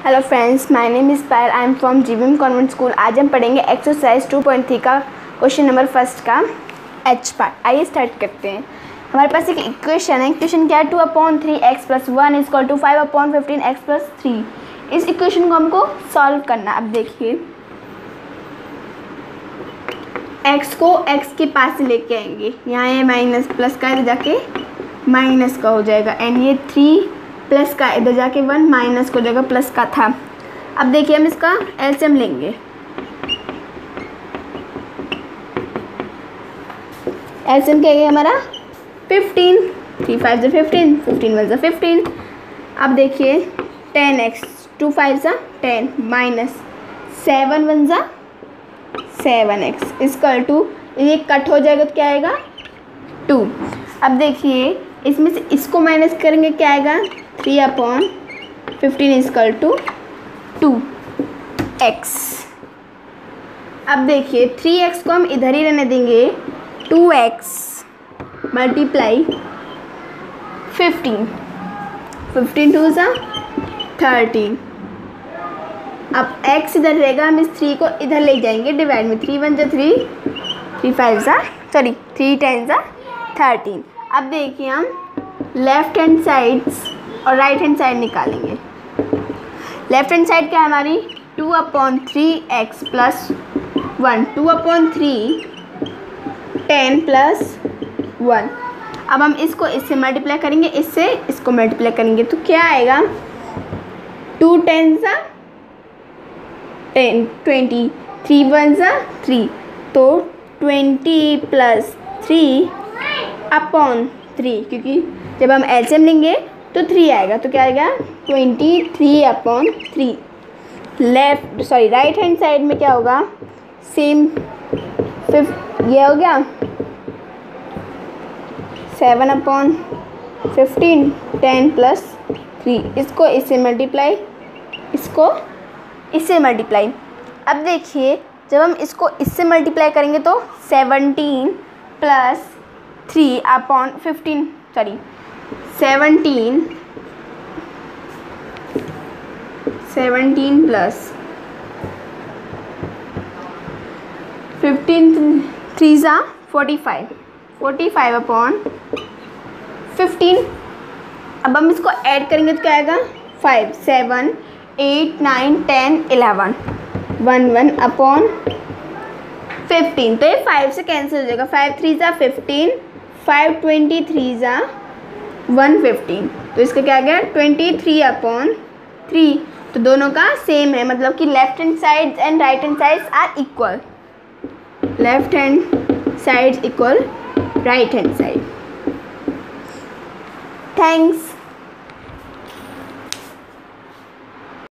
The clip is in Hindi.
Hello friends, my name is Payal. I am from GVM convent school. आज हम पढ़ेंगे एक्सरसाइज 2.3 का क्वेश्चन नंबर फर्स्ट का एच पार्ट। आइए स्टार्ट करते हैं। हमारे पास एक इक्वेशन है। इक्वेशन क्या है? 2/3x + 1 = 5/15x + 3। इस इक्वेशन को हमको सॉल्व करना। अब देखिए, x को x के पास से लेके आएंगे। यहाँ ये माइनस प्लस का इधर जाके माइनस का हो जाएगा, एंड ये 3 प्लस का इधर जाके 1 माइनस को जगह प्लस का था। अब देखिए, हम इसका एलसीएम लेंगे। एलसीएम क्या है हमारा? 15। 3 5 = 15, 15 1 = 15। अब देखिए 10x, 2 5 = 10 minus 7 1 = 7x equal to, ये कट हो जाएगा तो क्या आएगा? 2। अब देखिए, इसमें से इसको माइनस करेंगे, क्या आएगा? 3/15 = 2x। अब देखिए 3x को हम इधर ही रहने देंगे। 2x multiply 15, 15 2 = 30। अब x इधर रहेगा, हम इस 3 को इधर ले जाएंगे डिवाइड में। 3 1 = 3, 3 10 = 13। अब देखिए, हम लेफ्ट हैंड साइड्स और राइट हैंड साइड निकालेंगे। लेफ्ट हैंड साइड क्या है हमारी? 2/3x + 1, 2/3 10 + 1। अब हम इसको इससे मल्टीप्लाई करेंगे, इससे इसको मल्टीप्लाई करेंगे तो क्या आएगा? 2 10 = 10, 20, 3 1 = 3, तो 20 + 3/3, क्योंकि जब हम एलसीएम लेंगे तो 3 आएगा, तो क्या आएगा? 23/3। राइट हैंड साइड में क्या होगा? सेम ये हो गया 7/15, 10 + 3। इसको इससे मल्टीप्लाई, इसको इससे मल्टीप्लाई। अब देखिए, जब हम इसको इससे मल्टीप्लाई करेंगे तो 17 + 3/15, 17 + 15 3 = 45, 45/15। अब हम इसको ऐड करेंगे तो क्या आएगा? 5 7 8 9 10 11, 1 1/15। तो ये 5 से कैंसिल हो जाएगा। 5 3 = 15, 5 23 = 115। तो इसका क्या आ गया? 23/3। तो दोनों का सेम है, मतलब कि left hand side and right hand sides are equal. Left hand side equal right hand side. Thanks.